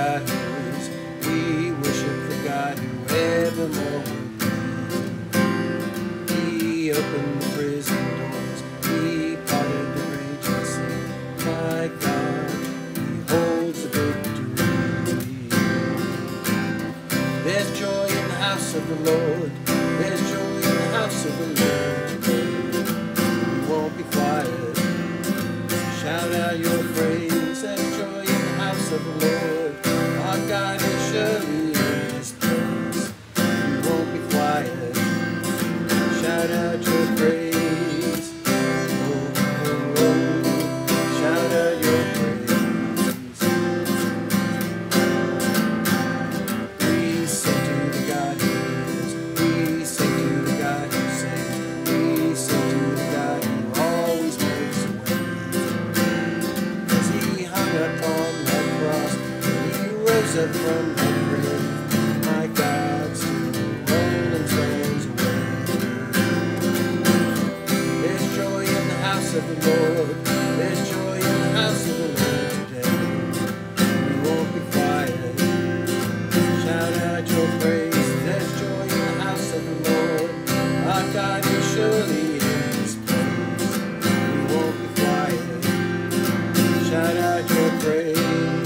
God who is. We worship the God who evermore will be. He opened the prison doors. He parted the raging sea. My God, He holds the victory. There's joy in the house of the Lord. There's joy in the house of the Lord today. We won't be quiet. Shout out your praise. There's joy in the house of the Lord. Our God is surely in His place. We won't be quiet. Shout out your praise. Oh, oh, oh. Shout out your praise. We sing to the God who is. We sing to the God who saves. We sing to the God who always makes a way. As He hung upon that cross, He rose up from the grave. My God still rolling stones away. There's joy in the house of the Lord. There's joy in the house of the Lord today. We won't be quiet. Shout out your praise. There's joy in the house of the Lord. Our God is surely in His place. We won't be quiet. Shout out your praise.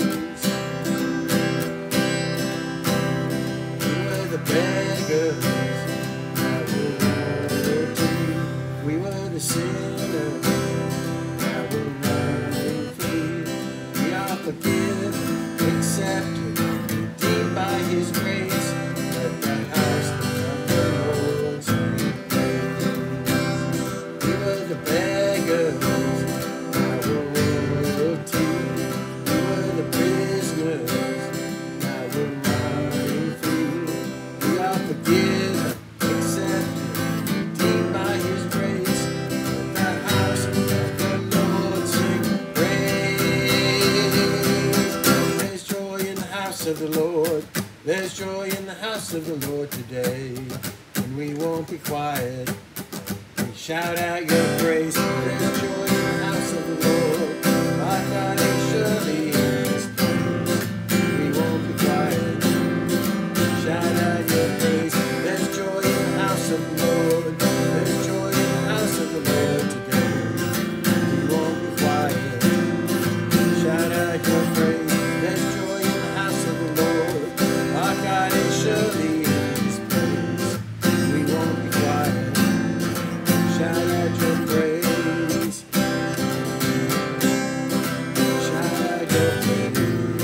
We were the beggars, now we're royalty. We were the sinners, now we're running free. We are forgiven, accepted, redeemed by His grace. Let that house of the Lord sing praise. We were the beggars, now we're royalty. We were the prisoners, now we're running free. We are forgiven, accepted, redeemed by His grace. Let that house of the Lord sing praise. There's joy in the house of the Lord. There's joy in the house of the Lord today, and we won't be quiet. We shout out your praise. There's joy in the house of the Lord. Our God is surely in His place. We won't be quiet. Shout out your praise. There's joy in the house of the Lord. There's joy in the house of the Lord today. We won't be quiet. Shout out your praise. There's joy in the house of the Lord. Our God is surely in His place. We won't be quiet. Shout out your praise. Shout out your praise.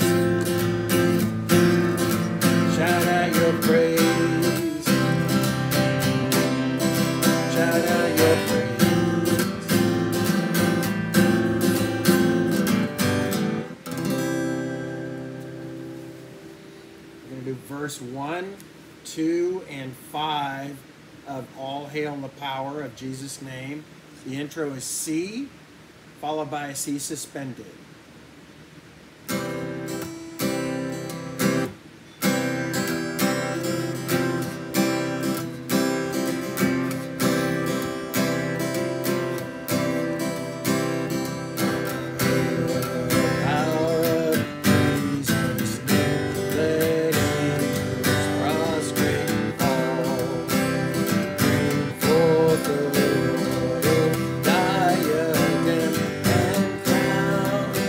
Shout out your praise. Shout out your praise. We're going to do verse 1, 2, and 5 of All Hail in the Power of Jesus' Name. The intro is C, followed by a C suspended. Diadem and crown.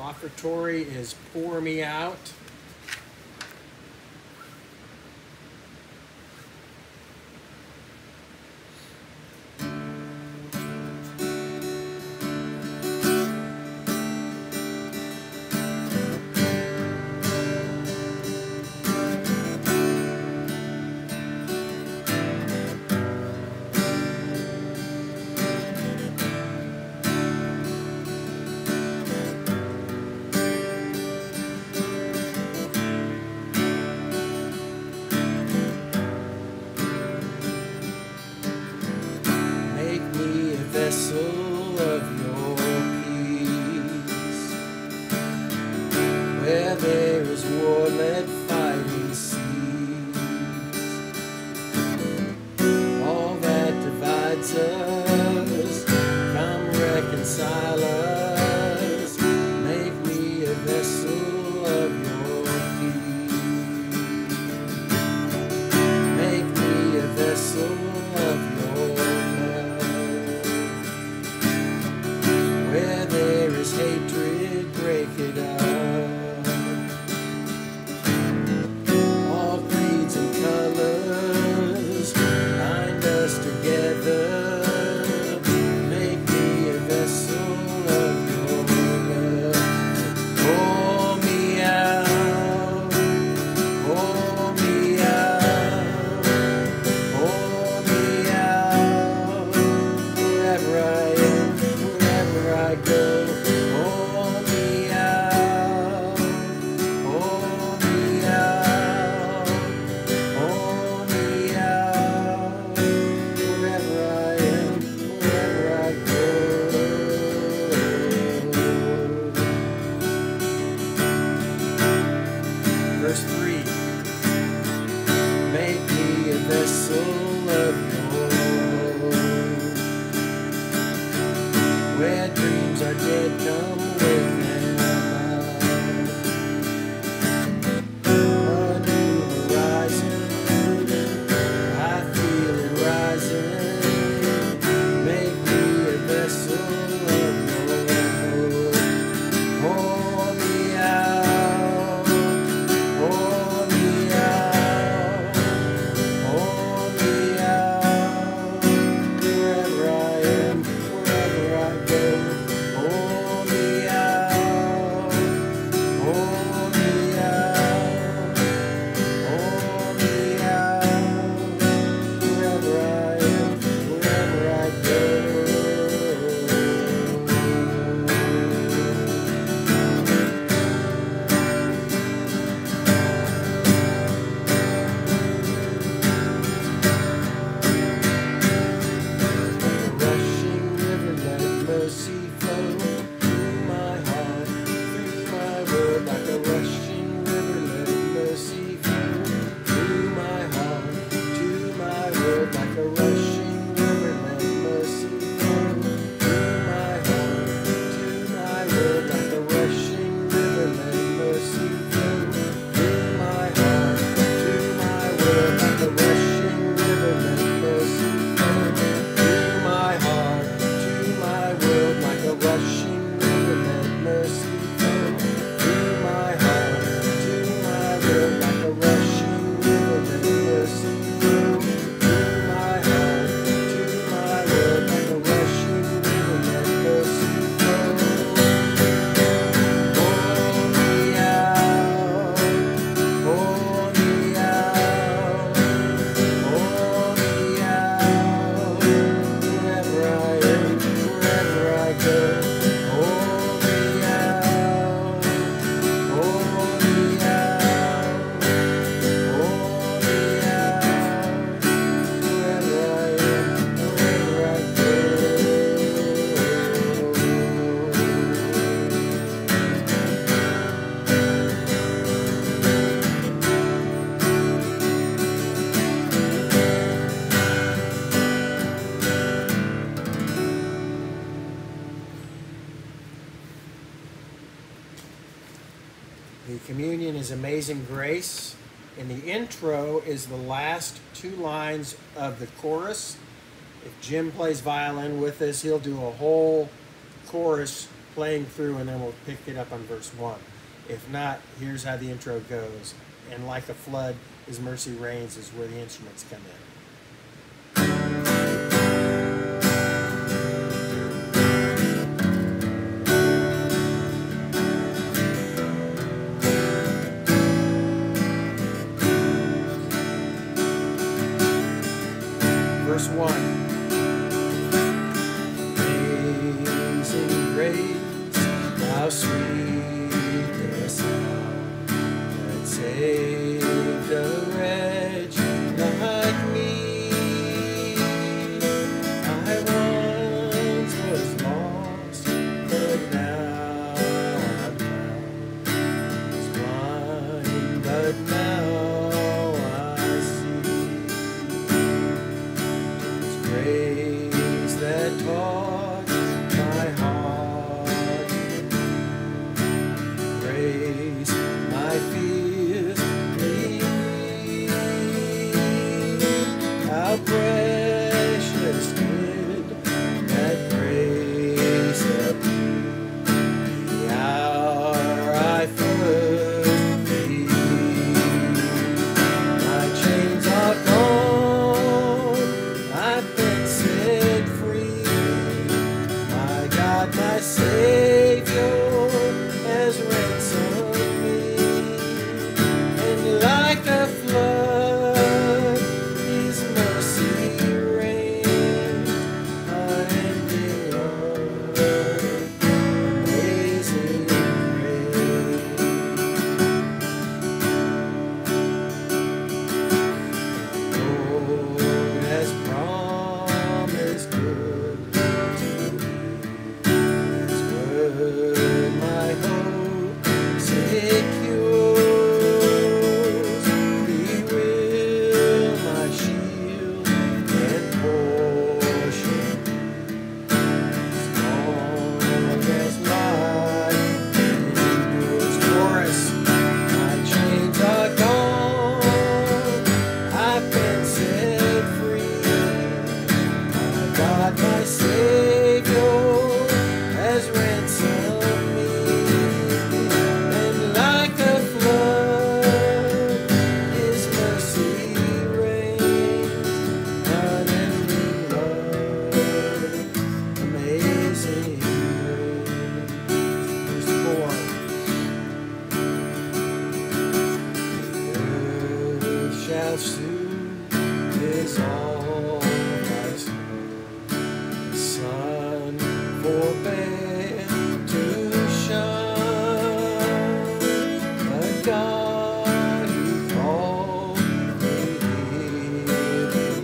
offertory is Pour Me Out. Vessel of your peace. Where there is war, let fighting cease. All that divides us, come reconcile us. Make me a vessel of your peace. Make me a vessel of your where there is hatred, break it up. All creeds and colors bind us together. Make me a vessel of your love. Pour me out, pour me out, pour me out, wherever I am. I go, pour me out, pour me out, pour me out, wherever I am, wherever I go. Verse 3, make me a vessel of yours, where dreams are dead, come with them. A new horizon, I feel it rising. Make me a vessel of yours. Pour me out, pour me out, pour me out, wherever I am, wherever I go. Pour me out, pour me out, pour me out, wherever I am, wherever I go. Rushing river, let mercy flow through my heart, through my world. Like a rushing river, let mercy flow through my heart, to my world. Like a rushing river, let mercy flow through my heart, to my world. Like a rushing river, let mercy flow through my heart, to my world. Like a rushing river, let mercy flow through my heart, to my world. Like a rushing river, let mercy flow through my heart, to my world. Like a rushing river, let mercy flow through my heart, to my world. Like a rushing river, let mercy flow. Pour me out, pour me out, pour me out, wherever I am, wherever I go. Pour me out, pour me out, pour me out, wherever I am, wherever I go. The communion is Amazing Grace, and the intro is the last two lines of the chorus. If Jim plays violin with us, he'll do a whole chorus playing through, and then we'll pick it up on verse 1. If not, here's how the intro goes. And like a flood, His mercy reigns is where the instruments come in. Verse 1. Amazing grace, how sweet the sound that saved a wretch like me. I once was lost, but now I'm found. Was blind, but now I see. Grace that taught my heart, grace my fears relieved. How precious did that grace appear the hour I first believed. My chains are gone, I've been set free. My God, my Savior has ransomed me. And like a flood, His mercy reigns. Unending love, amazing grace. Lord has promised good to me. His word my hope secures. He will my shield and portion. As long as life endures. Chorus. My chains are gone, I've been set free. My God, my Savior has ransomed me. And like a flood, His mercy reigns. Unending love, amazing grace. Verse 4. Earth shall soon dissolve my soul. The sun forbear to shine, but God who called me here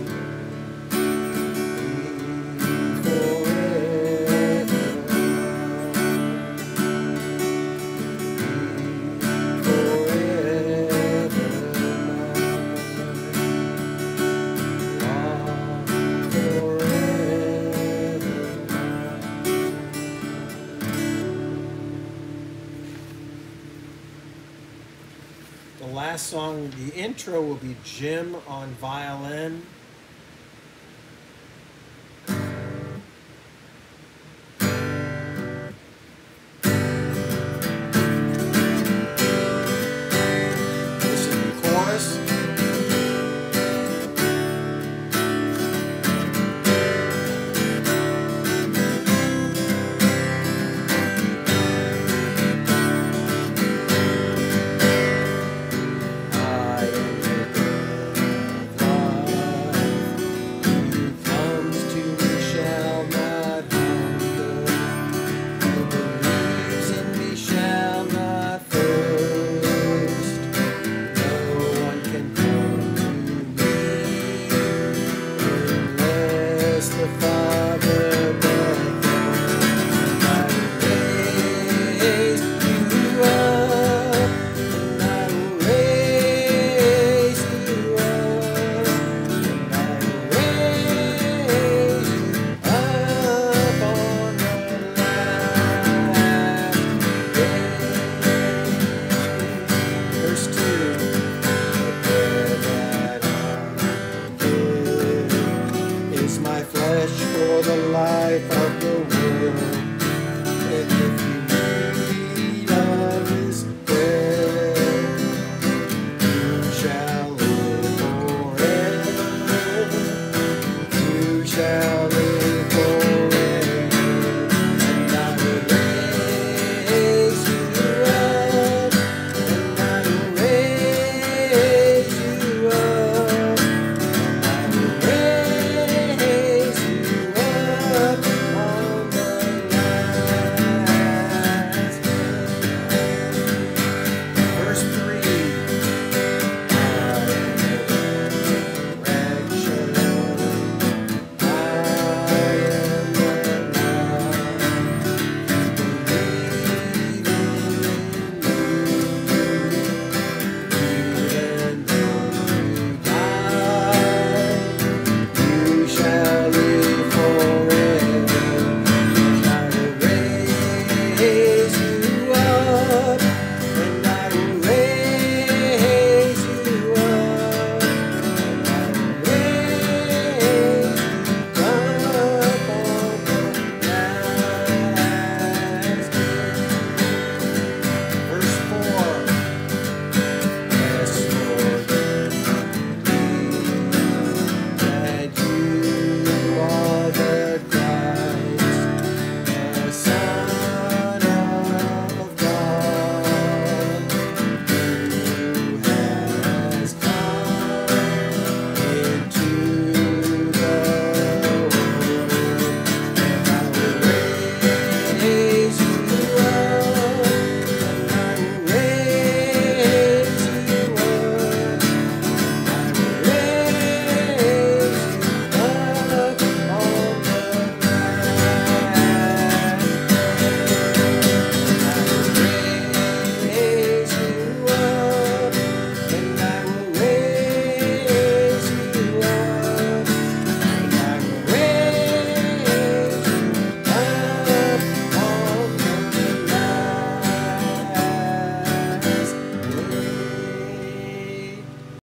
The last song, the intro will be Jim on violin.